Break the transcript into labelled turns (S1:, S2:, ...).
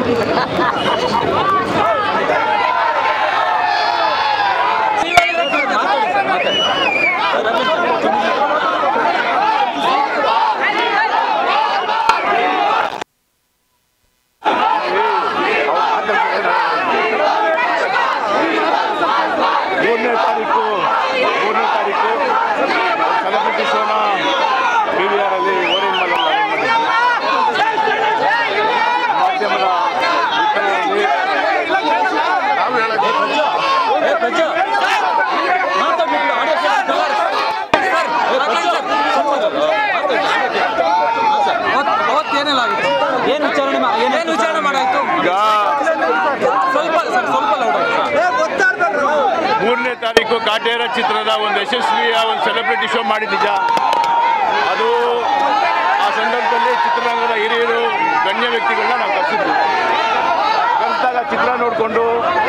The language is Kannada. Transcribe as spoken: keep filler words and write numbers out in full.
S1: ಮೂರನೇ ತಾರೀಕು ಮೂರನೇ ತಾರೀಕು ಸೆಲೆಬ್ರಿಟಿ ಶೋನ ಪಿ ವಿ ಆರ್ ಅಲ್ಲಿ ಓರಿಯನ್ ಮಾಲಲ್ಲಿ ಮಾಧ್ಯಮದ
S2: ಏನು ವಿಚಾರಣೆ ಏನೇನು ವಿಚಾರಣೆ ಮಾಡಾಯ್ತು
S1: ಈಗ
S2: ಸ್ವಲ್ಪ ಸರ್ ಸ್ವಲ್ಪ
S1: ಮೂರನೇ ತಾರೀಕು ಕಾಟೇರ ಚಿತ್ರದ ಒಂದು ಯಶಸ್ವಿಯ ಒಂದು ಸೆಲೆಬ್ರಿಟಿ ಶೋ ಮಾಡಿದ್ದ ಅದು ಆ ಸಂದರ್ಭದಲ್ಲಿ ಚಿತ್ರರಂಗದ ಹಿರಿಯರು ಗಣ್ಯ ವ್ಯಕ್ತಿಗಳನ್ನ ನಾವು ಕರೆಸಿದ್ವಿ ಕರೆಸಿದಾಗ ಚಿತ್ರ ನೋಡಿಕೊಂಡು